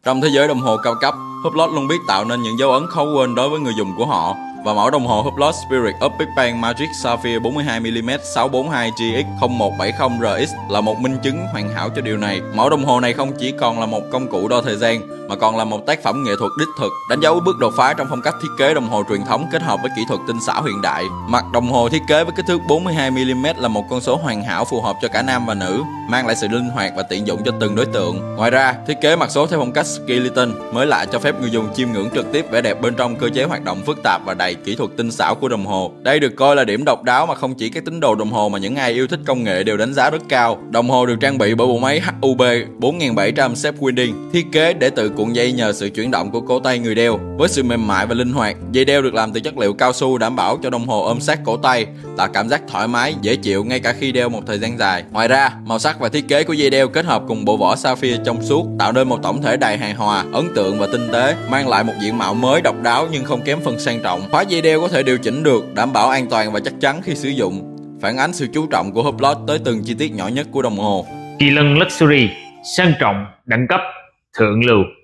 Trong thế giới đồng hồ cao cấp, Hublot luôn biết tạo nên những dấu ấn khó quên đối với người dùng của họ. Và mẫu đồng hồ Hublot Spirit of Big Bang Magic Sapphire 42mm 642GX0170RX là một minh chứng hoàn hảo cho điều này. Mẫu đồng hồ này không chỉ còn là một công cụ đo thời gian mà còn là một tác phẩm nghệ thuật đích thực, đánh dấu bước đột phá trong phong cách thiết kế đồng hồ truyền thống kết hợp với kỹ thuật tinh xảo hiện đại. Mặt đồng hồ thiết kế với kích thước 42mm là một con số hoàn hảo phù hợp cho cả nam và nữ, mang lại sự linh hoạt và tiện dụng cho từng đối tượng. Ngoài ra, thiết kế mặt số theo phong cách skeleton mới lạ cho phép người dùng chiêm ngưỡng trực tiếp vẻ đẹp bên trong cơ chế hoạt động phức tạp và đầy kỹ thuật tinh xảo của đồng hồ. Đây được coi là điểm độc đáo mà không chỉ các tín đồ đồng hồ mà những ai yêu thích công nghệ đều đánh giá rất cao. Đồng hồ được trang bị bởi bộ máy HUB 4700 Shape Winding, thiết kế để tự cuộn dây nhờ sự chuyển động của cổ tay người đeo. Với sự mềm mại và linh hoạt, dây đeo được làm từ chất liệu cao su đảm bảo cho đồng hồ ôm sát cổ tay, tạo cảm giác thoải mái, dễ chịu ngay cả khi đeo một thời gian dài. Ngoài ra, màu sắc và thiết kế của dây đeo kết hợp cùng bộ vỏ sapphire trong suốt tạo nên một tổng thể đầy hài hòa, ấn tượng và tinh tế, mang lại một diện mạo mới độc đáo nhưng không kém phần sang trọng. Khóa dây đeo có thể điều chỉnh được, đảm bảo an toàn và chắc chắn khi sử dụng, phản ánh sự chú trọng của Hublot tới từng chi tiết nhỏ nhất của đồng hồ. Kỳ lân Luxury, sang trọng, đẳng cấp, thượng lưu.